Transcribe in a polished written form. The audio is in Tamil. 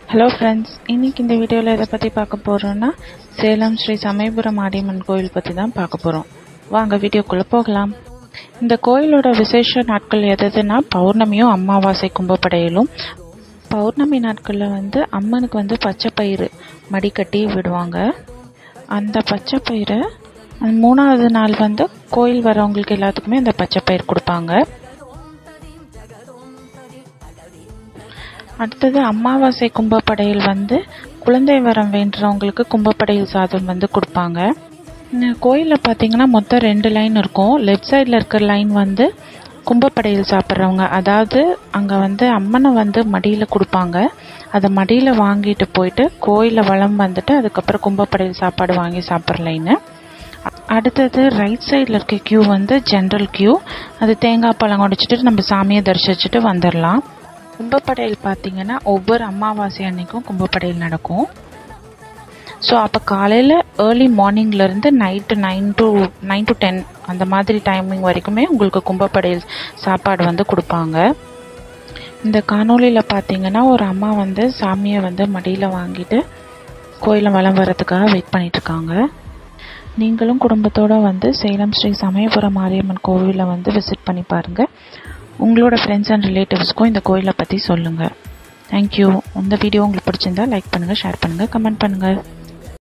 Hello friends, இன்னைக்கு இந்த வீடியோல எதை பத்தி பார்க்க போறோம்னா சேலம் ஸ்ரீ சமயபுரம் மாரியம்மன் கோயில் பத்தி தான் பார்க்க போறோம். வாங்க வீடியோக்குள்ள போகலாம். இந்த கோயிலோட விசேஷ நாட்கள் எதுனா பௌர்ணமியும் அம்மாவாசை கும்ப படையலும். பௌர்ணமி நாட்கள்ல அம்மனுக்கு பச்சை பயிறு மடி கட்டி விடுவாங்க. அந்த பச்சை பயிரை மூணாவது நாள் கோயில் வரவங்களுக்கு எல்லாத்துக்குமே அந்த பச்சை பயிர் கொடுப்பாங்க. அடுத்தது அம்மாவாசை கும்ப படையல் குழந்தை வரம் வேண்டுறவங்களுக்கு கும்ப படையல் சாதம் கொடுப்பாங்க. கோயிலில் பார்த்தீங்கன்னா மொத்தம் 2 லைன் இருக்கும். லெஃப்ட் சைடில் இருக்கிற லைன் கும்ப படையல் சாப்பிட்றவங்க, அதாவது அங்கே அம்மனை மடியில் கொடுப்பாங்க. அதை மடியில் வாங்கிட்டு போயிட்டு கோயிலை வளம் அதுக்கப்புறம் கும்ப படையல் சாப்பாடு வாங்கி சாப்பிட்ற லைனு. அடுத்தது ரைட் சைடில் இருக்க கியூ ஜென்ரல் கியூ. அது தேங்காய் பழம் உடைச்சிட்டு நம்ம சாமியை தரிசிச்சுட்டு வந்துடலாம். கும்பப்படையல் பார்த்தீங்கன்னா ஒவ்வொரு அமாவாசை அன்னைக்கும் கும்பப்படையல் நடக்கும். ஸோ அப்போ காலையில் ஏர்லி மார்னிங்லேருந்து நைட்டு 9 to 10 அந்த மாதிரி டைமிங் வரைக்குமே உங்களுக்கு கும்பப்படையல் சாப்பாடு கொடுப்பாங்க. இந்த காணொலியில் பார்த்தீங்கன்னா ஒரு அம்மா சாமியை மடியில் வாங்கிட்டு கோயிலை வலம் வரதுக்காக வெயிட் பண்ணிட்டுருக்காங்க. நீங்களும் குடும்பத்தோடு சேலம் ஸ்ரீ சமயபுரம் மாரியம்மன் கோவிலை விசிட் பண்ணி பாருங்கள். உங்களோட ஃப்ரெண்ட்ஸ் அண்ட் ரிலேட்டிவ்ஸ்க்கும் இந்த கோயிலை பற்றி சொல்லுங்கள். தேங்க்யூ. இந்த வீடியோ உங்களுக்கு பிடிச்சிருந்தா லைக் பண்ணுங்கள், ஷேர் பண்ணுங்கள், கமெண்ட் பண்ணுங்கள்.